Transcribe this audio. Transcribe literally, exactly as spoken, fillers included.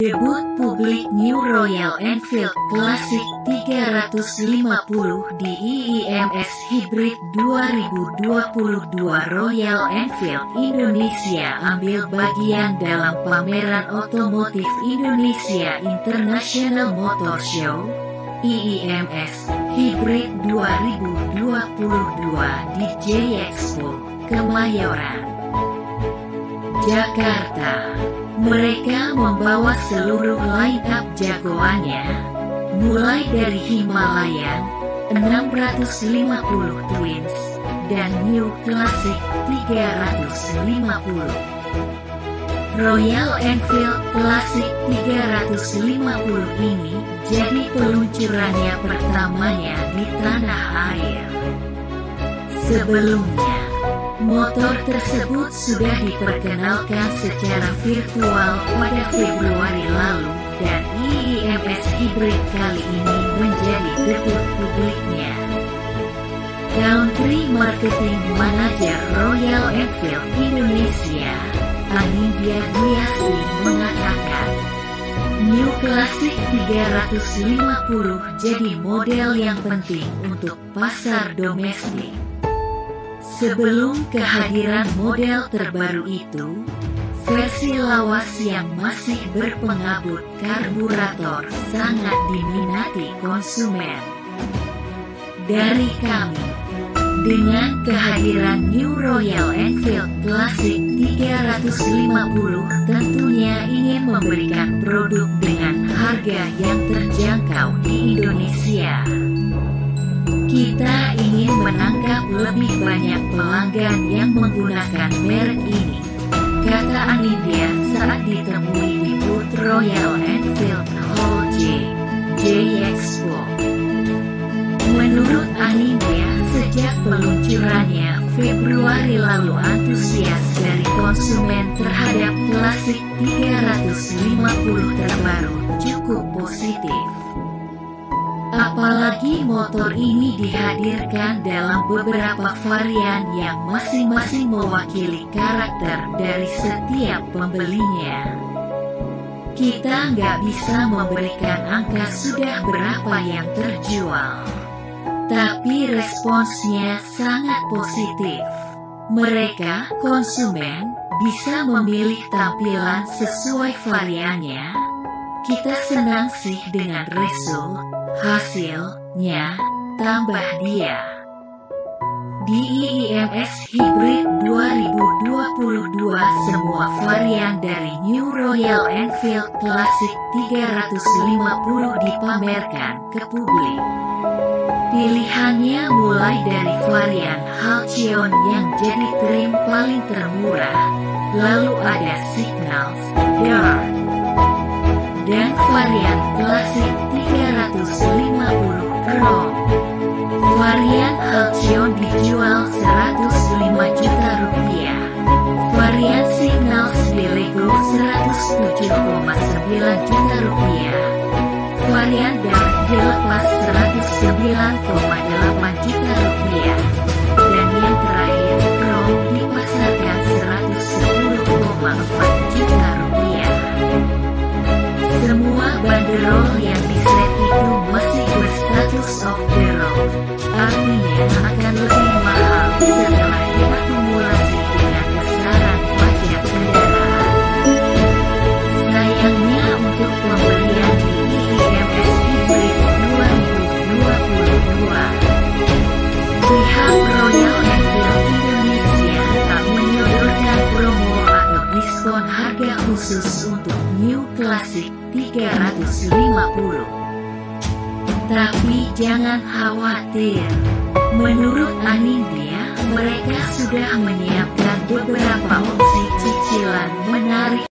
Debut publik New Royal Enfield Classic tiga ratus lima puluh di I I M S Hybrid dua ribu dua puluh dua. Royal Enfield Indonesia ambil bagian dalam pameran otomotif Indonesia International Motor Show I I M S Hybrid dua ribu dua puluh dua di J-Expo Kemayoran, Jakarta. Mereka membawa seluruh line-up jagoannya, mulai dari Himalayan enam ratus lima puluh Twins dan New Classic tiga ratus lima puluh. Royal Enfield Classic tiga ratus lima puluh ini jadi peluncurannya pertamanya di tanah air. Sebelumnya, motor tersebut sudah diperkenalkan secara virtual pada Februari lalu, dan I I M S Hybrid kali ini menjadi debut publiknya. Country Marketing Manager Royal Enfield Indonesia, Anindya Dwiasti mengatakan, New Classic tiga ratus lima puluh jadi model yang penting untuk pasar domestik. Sebelum kehadiran model terbaru itu, versi lawas yang masih berpengabut karburator sangat diminati konsumen. Dari kami, dengan kehadiran New Royal Enfield Classic tiga ratus lima puluh tentunya ingin memberikan produk dengan harga yang terjangkau di Indonesia. Kita ingin menangkap lebih banyak pelanggan yang menggunakan merek ini, kata Anindya saat ditemui di booth Royal Enfield Hall J, J-Expo. Menurut Anindya, sejak peluncurannya Februari lalu antusias dari konsumen terhadap Classic tiga ratus lima puluh terbaru cukup positif. Apalagi motor ini dihadirkan dalam beberapa varian yang masing-masing mewakili karakter dari setiap pembelinya. Kita nggak bisa memberikan angka sudah berapa yang terjual, tapi responsnya sangat positif. Mereka, konsumen, bisa memilih tampilan sesuai variannya. Kita senang sih dengan result hasilnya, tambah dia. Di I I M S Hybrid dua ribu dua puluh dua semua varian dari New Royal Enfield Classic tiga ratus lima puluh dipamerkan ke publik. Pilihannya mulai dari varian Halcyon yang jadi trim paling termurah, lalu ada Signals, Dart, dan varian Classic tiga ratus lima puluh Pro. Varian Halcyon dijual seratus lima juta rupiah. Varian Signals dilego seratus tujuh koma sembilan juta rupiah. Varian Dart dilepas seratus sembilan koma delapan juta rupiah. Dan yang terakhir Pro dipasarkan seratus sepuluh koma empat juta rupiah. Semua banderol yang diset itu masih berstatus off the road, artinya akan lebih mahal setelah diakumulasi dengan besaran pajak kendaraan. Sayangnya untuk pembelian di I I M S Hybrid dua ribu dua puluh dua, pihak Royal Enfield Indonesia tak menyodorkan promo atau diskon harga khusus untuk New Classic tiga ratus lima puluh. Tapi jangan khawatir, menurut Anindya, mereka sudah menyiapkan beberapa opsi cicilan menarik